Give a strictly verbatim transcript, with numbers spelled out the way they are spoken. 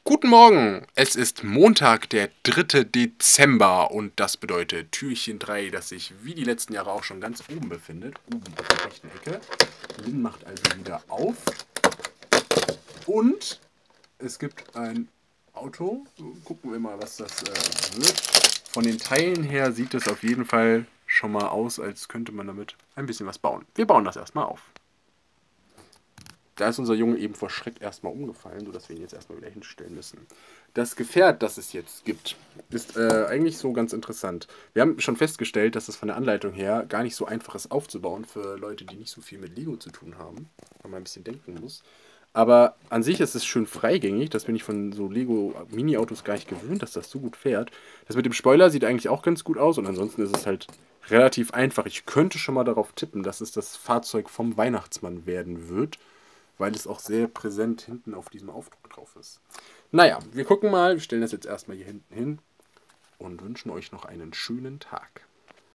Guten Morgen! Es ist Montag, der dritte Dezember und das bedeutet Türchen drei, das sich wie die letzten Jahre auch schon ganz oben befindet. Oben auf der rechten Ecke. Lynn macht also wieder auf. Und es gibt ein Auto. Gucken wir mal, was das äh, wird. Von den Teilen her sieht es auf jeden Fall schon mal aus, als könnte man damit ein bisschen was bauen. Wir bauen das erstmal auf. Da ist unser Junge eben vor Schreck erstmal umgefallen, sodass wir ihn jetzt erstmal wieder hinstellen müssen. Das Gefährt, das es jetzt gibt, ist äh, eigentlich so ganz interessant. Wir haben schon festgestellt, dass es von der Anleitung her gar nicht so einfach ist aufzubauen für Leute, die nicht so viel mit Lego zu tun haben, weil man ein bisschen denken muss. Aber an sich ist es schön freigängig, das bin ich von so Lego-Mini-Autos gar nicht gewöhnt, dass das so gut fährt. Das mit dem Spoiler sieht eigentlich auch ganz gut aus und ansonsten ist es halt relativ einfach. Ich könnte schon mal darauf tippen, dass es das Fahrzeug vom Weihnachtsmann werden wird, weil es auch sehr präsent hinten auf diesem Aufdruck drauf ist. Naja, wir gucken mal, wir stellen das jetzt erstmal hier hinten hin und wünschen euch noch einen schönen Tag.